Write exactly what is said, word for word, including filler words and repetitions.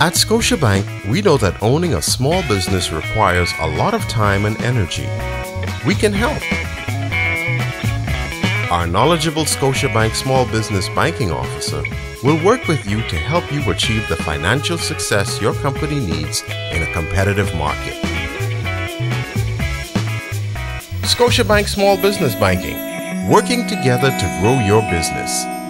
At Scotiabank, we know that owning a small business requires a lot of time and energy. We can help. Our knowledgeable Scotiabank Small Business Banking Officer will work with you to help you achieve the financial success your company needs in a competitive market. Scotiabank Small Business Banking, working together to grow your business.